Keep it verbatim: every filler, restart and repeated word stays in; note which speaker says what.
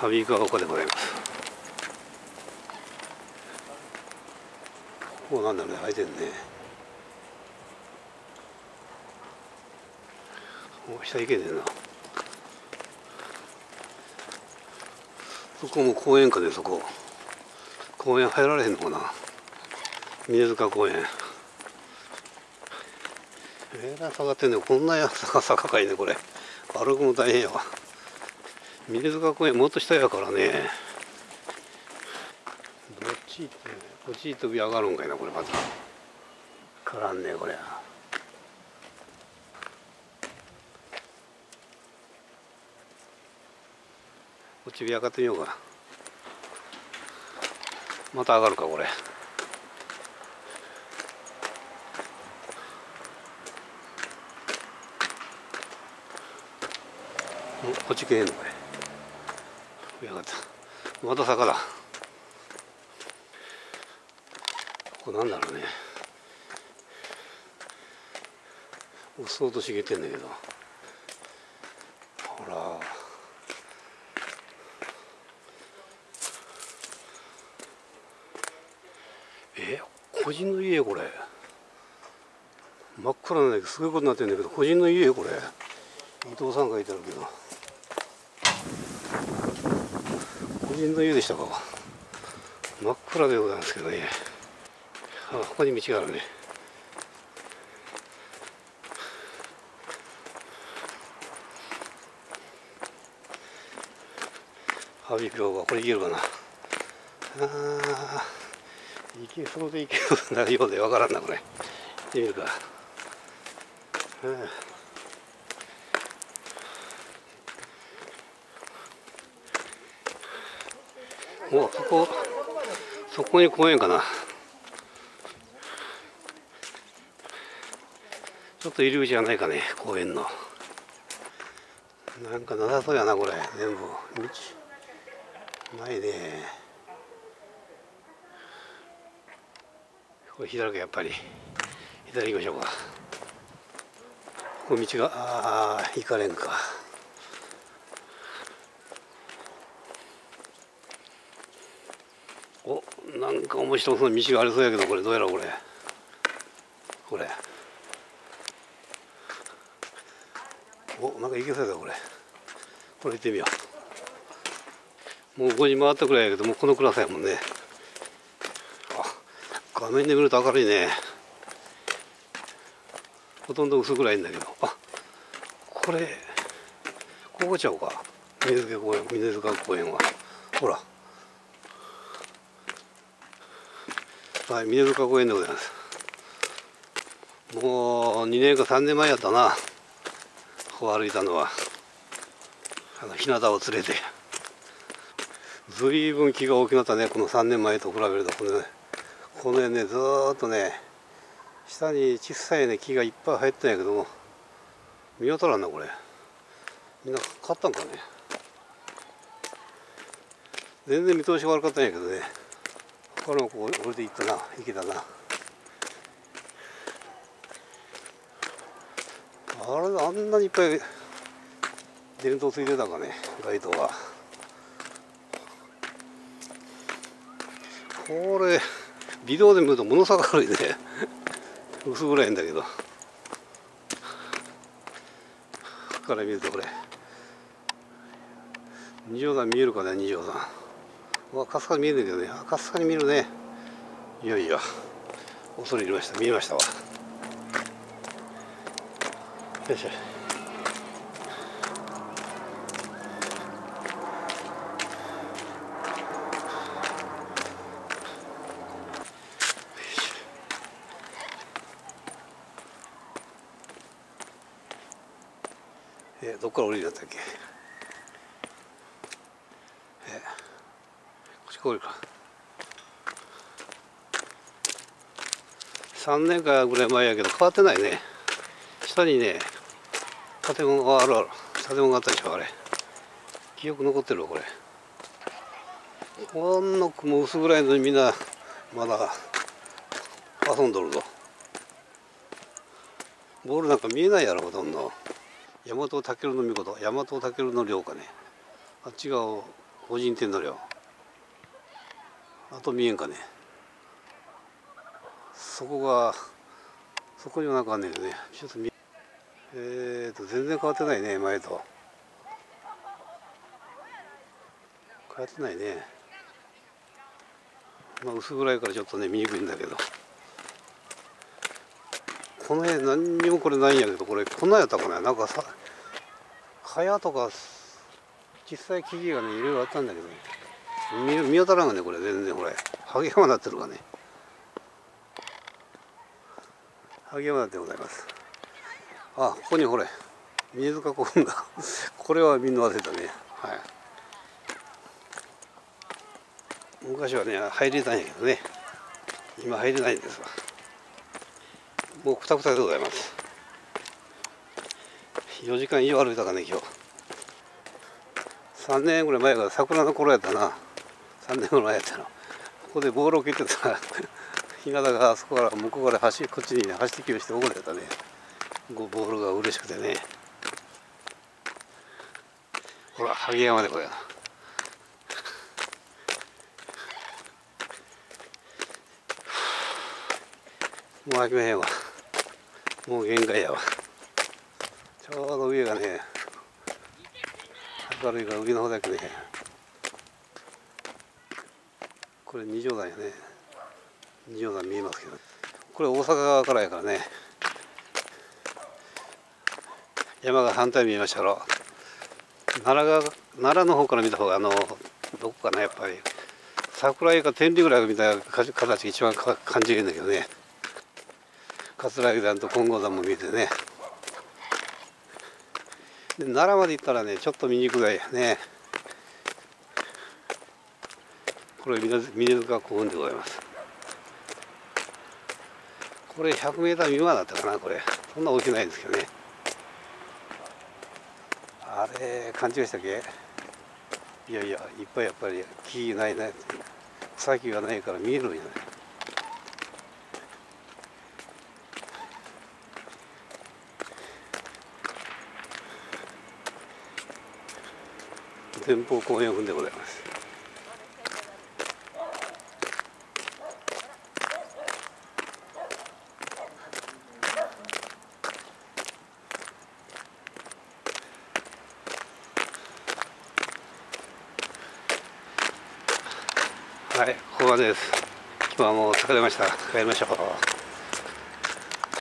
Speaker 1: 羽生川丘でございます。ここなんだろうね、開いてるね。お、下行けねえな。そこも公園かね、そこ。公園入られへんのかな。峰塚公園。えらい下がってんね、こんなや坂坂かいね、これ。歩くの大変やわ。峰塚公園もっと下やからね。どっち行って、こっち飛び上がるんかいな、これまた。からんね、これ。こっち上がってみようか。また上がるか、これ。こっち来へんのこれ。上がった。また坂だ。ここなんだろうね。うっそうと茂ってんだけど。ほら。え、個人の家これ。真っ暗なんだけど、すごいことになってるんだけど、個人の家これ。伊藤さんがいてあるけど。個人の家でしたか。真っ暗でございますけどね。あ、ここに道があるね。ハビ広場、これ行けるかな。ああ、行けそうで行けそうなようでわからんな、これ。行ってみるか。お、そこ、そこに公園かな。ちょっと入り口じゃないかね、公園の。なんかなさそうやな、これ。全部。道。ないね。これ左か、やっぱり。左行きましょうか。ここ道が、ああ、行かれんか。お、なんか面白そうな道がありそうやけど、これどうやらこれ。これ。お、なんか行けそうやこれ。これ行ってみよう。もうごじ回ったくらいやけど、もうこの暗さやもんね。あ、画面で見ると明るいね。ほとんど薄暗いんだけど。あ、これ、ここちゃうか。峰塚公園、峰塚公園は。ほら。はい、峰塚公園でございます。もうにねんかさんねんまえやったな。ここ歩いたのは。あの日向を連れて。ずいぶん木が大きくなったね、このさんねんまえと比べると。このね、この辺ね、ずーっとね、下に小さいね、木がいっぱい生えてたんやけども、見当たらんな、これ。みんな買ったんかね。全然見通しが悪かったんやけどね。これもこう、これで行ったな、行けたな。あれ、あんなにいっぱい電灯ついてたかね、街灯が。これ、ビデオで見るとものすごく明るいね。薄暗いんだけど。ここから見るとこれ。二条山見えるかね、二条山。うわ、かすかに見えるんだけどね。かすかに見えるね。いやいや、恐れ入りました。見えましたわ。よいしょ。え、どっから降りるんだったっけ。え、こっち降りるか。さんねんかぐらい前やけど変わってないね。下にね、建物があるある。建物があったでしょ、あれ。記憶残ってるわ、これ。こんな雲薄暗いのにみんなまだ遊んどるぞ。ボールなんか見えないやろ、ほとんど。大和武尊の御事、大和武尊の領かね。あっち側を個人店の量あと見えんかね。そこがそこにもなんかあんねんけどね、ちょっと見えーと全然変わってないね。前と変わってないね。まあ薄暗いからちょっとね見にくいんだけど、この辺何にもこれないんやけど、これこんなんやったかな。なんかさ蚊帳とか小さい木々がねいろいろあったんだけどね、見見当たらんがねこれ全然。これ萩山なってるかね。萩山でございます。あ、ここにほれ水塚古墳がこれはみんな忘れたね。はい、昔はね入れたんやけどね、今入れないんですわ。もうくたくたでございます。よじかん以上歩いたかね今日。さんねんぐらい前から桜の頃やったな。さんねんぐらい前やったの。ここでボールを蹴ってたら日向があそこから向こうから走こっちに、ね、走ってきようして怒られたね。ボールが嬉しくてね。ほら萩山でこれ。もう飽きまへんわ。もう限界やわ。ちょうど上がね明るいから上の方だけね。これ二条山やね。二条山見えますけど、これ大阪側からやからね。山が反対見えましたろ。奈良が奈良の方から見た方があのどこかな、やっぱり桜井か天理ぐらいみたいな形が一番か感じるんだけどね。桂木山と金剛山も見えてね。で奈良まで行ったらねちょっと見にくいやね。これ峰塚古墳でございます。これひゃくメーター未満だったかな。これそんな大きくないんですけどね。あれ勘違いしたっけ。いやいやいっぱいやっぱり木ないね、草木がないから見えるんじゃない。前方後円墳でございます。はい、ここまでです。今日はもう疲れました。帰りましょう。